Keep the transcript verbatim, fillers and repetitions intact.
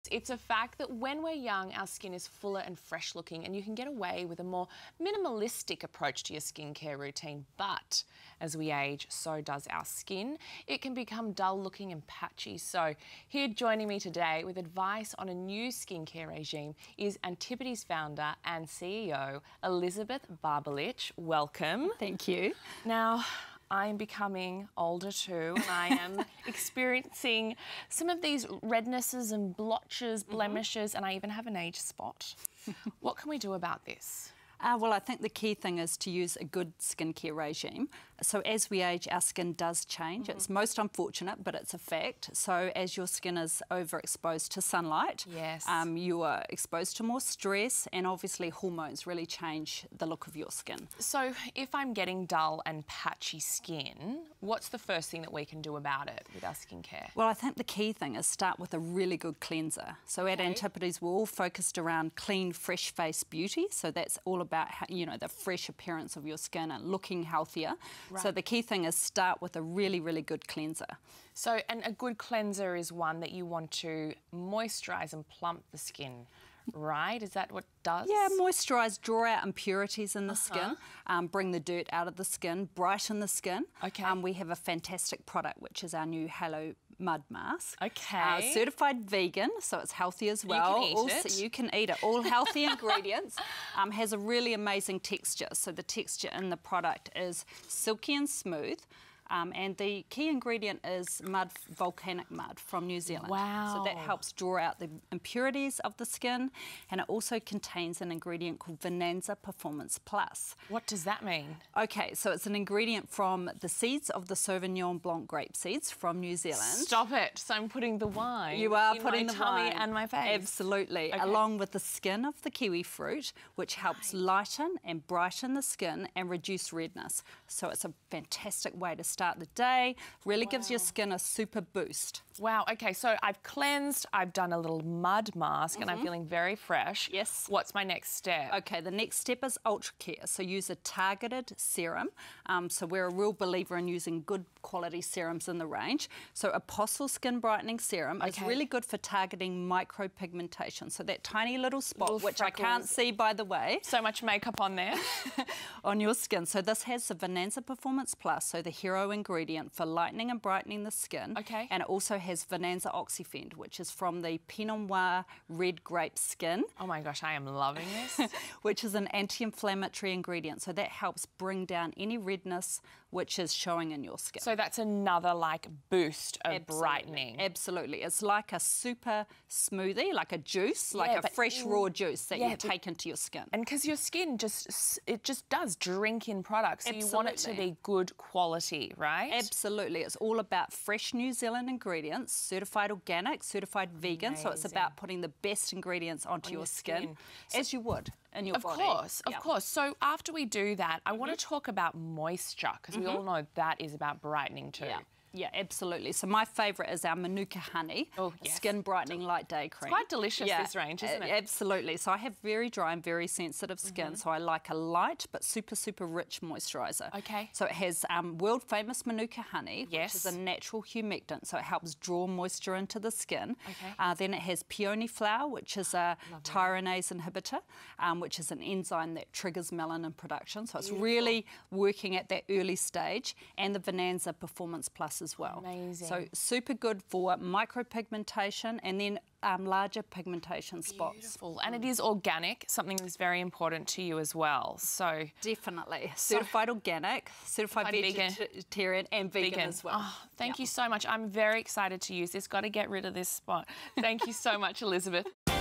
It's a fact that when we're young, our skin is fuller and fresh looking, and you can get away with a more minimalistic approach to your skincare routine. But as we age, so does our skin. It can become dull looking and patchy. So here joining me today with advice on a new skincare regime is Antipodes founder and C E O, Elizabeth Barbalich. Welcome. Thank you. Now, I am becoming older too, and I am experiencing some of these rednesses and blotches, blemishes, mm-hmm. and I even have an age spot. What can we do about this? Uh, well, I think the key thing is to use a good skincare regime. So as we age, our skin does change. Mm-hmm. It's most unfortunate, but it's a fact. So as your skin is overexposed to sunlight, yes. um, you are exposed to more stress, and obviously hormones really change the look of your skin. So if I'm getting dull and patchy skin, what's the first thing that we can do about it with our skincare? Well, I think the key thing is start with a really good cleanser. So okay. at Antipodes, we're all focused around clean, fresh face beauty. So that's all about, you know, the fresh appearance of your skin and looking healthier. Right. So the key thing is start with a really, really good cleanser. So, and a good cleanser is one that you want to moisturise and plump the skin, right? Is that what it does? Yeah, moisturise, draw out impurities in the uh-huh. skin, um, bring the dirt out of the skin, brighten the skin. Okay. Um, we have a fantastic product, which is our new Halo Mud Mask. Okay. Uh, certified vegan, so it's healthy as well. You can eat also, it. You can eat it. All healthy ingredients. Um, has a really amazing texture. So the texture in the product is silky and smooth. Um, and the key ingredient is mud, volcanic mud from New Zealand. Wow. So that helps draw out the impurities of the skin, and it also contains an ingredient called Bonanza Performance Plus. What does that mean? Okay, so it's an ingredient from the seeds of the Sauvignon Blanc grape seeds from New Zealand. Stop it. So I'm putting the wine You are in putting my the tummy wine. and my face. Absolutely. Okay. Along with the skin of the kiwi fruit, which helps right. lighten and brighten the skin and reduce redness. So it's a fantastic way to start the day. Really wow. gives your skin a super boost. Wow, okay, so I've cleansed, I've done a little mud mask, mm-hmm. and I'm feeling very fresh. Yes. What's my next step? Okay, the next step is ultra care. So use a targeted serum. Um, so we're a real believer in using good quality serums in the range. So Apostle Skin Brightening Serum okay. is really good for targeting micropigmentation. So that tiny little spot, little which freckles. I can't see by the way. So much makeup on there. on your skin. So this has the Bonanza Performance Plus, so the hero ingredient for lightening and brightening the skin. Okay. And it also has Bonanza Oxyfend, which is from the Pinot Noir red grape skin. Oh my gosh, I am loving this. Which is an anti-inflammatory ingredient. So that helps bring down any redness which is showing in your skin. So that's another like boost of Absolutely. brightening. Absolutely. It's like a super smoothie, like a juice, yeah, like a fresh in, raw juice that yeah, you take into your skin. And because your skin just, it just does drink in products. So Absolutely. you want it to be good quality, right? Absolutely. It's all about fresh New Zealand ingredients, certified organic, certified vegan. Amazing. So it's about putting the best ingredients onto On your, your skin, skin. as you would in your of body. Of course, of yeah. course. So after we do that, I mm-hmm. want to talk about moisture, because mm-hmm. we all know that is about brightening too. Yeah. Yeah, absolutely. So my favourite is our Manuka Honey, oh, yes. Skin Brightening Light Day Cream. It's quite delicious, yeah, this range, isn't it? Absolutely. So I have very dry and very sensitive skin, mm-hmm. so I like a light but super, super rich moisturiser. Okay. So it has um, world-famous Manuka Honey, yes. which is a natural humectant, so it helps draw moisture into the skin. Okay. Uh, then it has peony flower, which is a Lovely. tyronase inhibitor, um, which is an enzyme that triggers melanin production. So it's Beautiful. really working at that early stage, and the Bonanza Performance Plus as well. Amazing. So super good for micropigmentation and then um, larger pigmentation spots. Beautiful. And it is organic, something that's very important to you as well. So definitely. Certified so, organic, certified, certified vegetarian and vegan, vegan as well. Oh, thank yeah. you so much. I'm very excited to use this. Got to get rid of this spot. Thank you so much, Elizabeth.